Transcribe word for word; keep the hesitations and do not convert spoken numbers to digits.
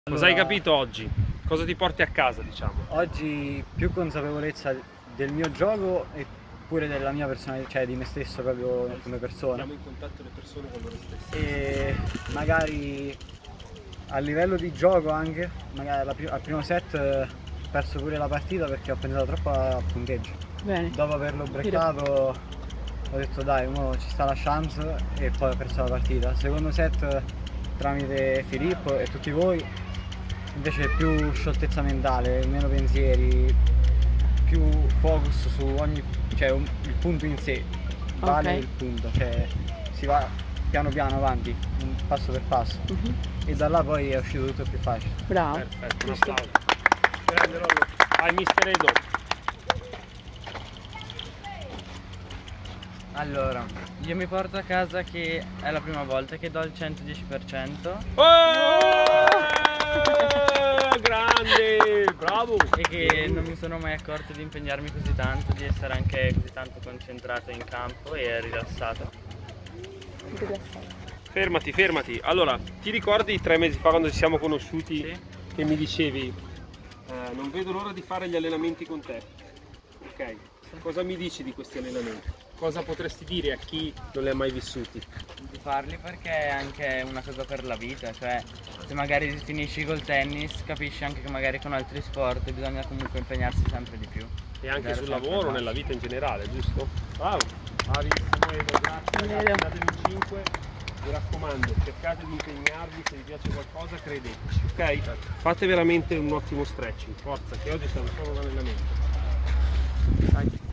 Cosa hai capito oggi? Cosa ti porti a casa, diciamo? Oggi più consapevolezza del mio gioco e pure della mia personalità, cioè di me stesso proprio come persona. Mettiamo in contatto le persone con loro stesse. E magari a livello di gioco anche, magari alla pri- al primo set eh, ho perso pure la partita perché ho pensato troppo al punteggio. Bene. Dopo averlo breakato ho detto dai, mo ci sta la chance e poi ho perso la partita. Secondo set tramite Filippo e tutti voi invece più scioltezza mentale, meno pensieri, più focus su ogni, cioè un, il punto in sé, vale Ok. il punto, cioè si va piano piano avanti, un passo per passo, Mhm. e da là poi è uscito tutto più facile. Bravo. Perfetto, un Giusto. applauso. Grande Rollo. Vai mister Edo. Allora, io mi porto a casa che è la prima volta che do il centodieci per cento Oh! Grande! Bravo! e che non mi sono mai accorto di impegnarmi così tanto, di essere anche così tanto concentrato in campo e rilassato. Fermati, fermati. Allora, ti ricordi tre mesi fa quando ci siamo conosciuti Sì. che mi dicevi eh, non vedo l'ora di fare gli allenamenti con te? Ok, cosa mi dici di questi allenamenti? Cosa potresti dire a chi non li ha mai vissuti? Di farli perché è anche una cosa per la vita, cioè se magari finisci col tennis capisci anche che magari con altri sport bisogna comunque impegnarsi sempre di più. E anche Dare sul sempre lavoro, il nella vita in generale, giusto? Bravo! Bravissimo Edo, grazie Vero. ragazzi, datevi un cinque. Mi raccomando, cercate di impegnarvi, se vi piace qualcosa credeteci, ok? Fate veramente un ottimo stretching, forza, che oggi siamo solo un allenamento. Dai.